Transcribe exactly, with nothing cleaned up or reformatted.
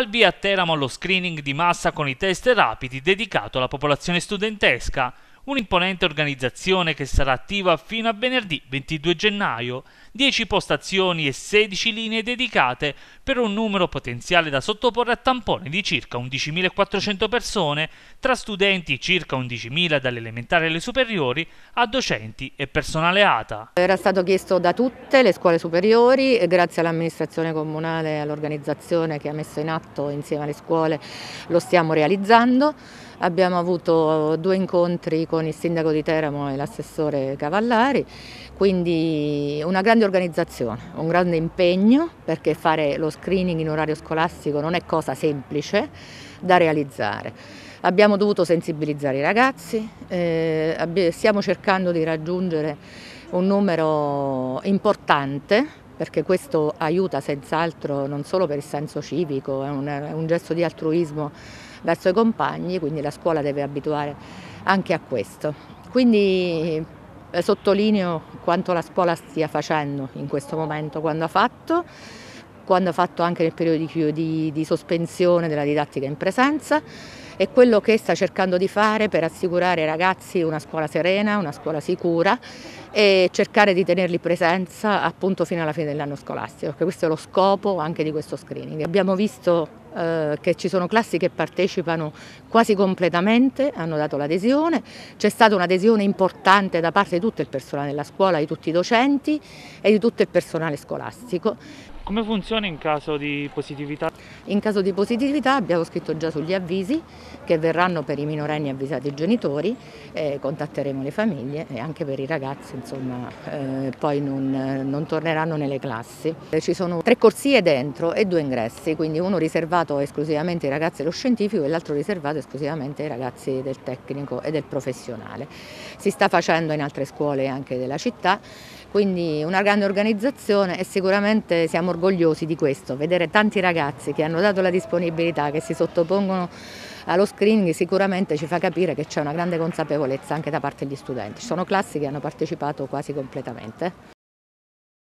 Al via a Teramo lo screening di massa con i test rapidi dedicato alla popolazione studentesca, un'imponente organizzazione che sarà attiva fino a venerdì ventidue gennaio, dieci postazioni e sedici linee dedicate per un numero potenziale da sottoporre a tampone di circa undicimilaquattrocento persone, tra studenti circa undicimila dalle elementari alle superiori a docenti e personale A T A. Era stato chiesto da tutte le scuole superiori e grazie all'amministrazione comunale e all'organizzazione che ha messo in atto insieme alle scuole lo stiamo realizzando. Abbiamo avuto due incontri con il sindaco di Teramo e l'assessore Cavallari, quindi una grande organizzazione, un grande impegno, perché fare lo screening in orario scolastico non è cosa semplice da realizzare. Abbiamo dovuto sensibilizzare i ragazzi, eh, stiamo cercando di raggiungere un numero importante, perché questo aiuta senz'altro non solo per il senso civico, è un, è un gesto di altruismo verso i compagni, quindi la scuola deve abituare anche a questo. Quindi eh, sottolineo quanto la scuola stia facendo in questo momento, quando ha fatto, quando ha fatto anche nel periodo di, di, di sospensione della didattica in presenza, e quello che sta cercando di fare per assicurare ai ragazzi una scuola serena, una scuola sicura e cercare di tenerli presenza appunto fino alla fine dell'anno scolastico, perché questo è lo scopo anche di questo screening. Abbiamo visto eh, che ci sono classi che partecipano quasi completamente, hanno dato l'adesione, c'è stata un'adesione importante da parte di tutto il personale della scuola, di tutti i docenti e di tutto il personale scolastico. Come funziona in caso di positività? In caso di positività abbiamo scritto già sugli avvisi che verranno per i minorenni avvisati i genitori, eh, contatteremo le famiglie e anche per i ragazzi, insomma, eh, poi non, non torneranno nelle classi. Ci sono tre corsie dentro e due ingressi, quindi uno riservato esclusivamente ai ragazzi dello scientifico e l'altro riservato esclusivamente ai ragazzi del tecnico e del professionale. Si sta facendo in altre scuole anche della città, quindi una grande organizzazione e sicuramente siamo orgogliosi di questo, vedere tanti ragazzi che hanno dato la disponibilità, che si sottopongono allo screening, sicuramente ci fa capire che c'è una grande consapevolezza anche da parte degli studenti. Ci sono classi che hanno partecipato quasi completamente.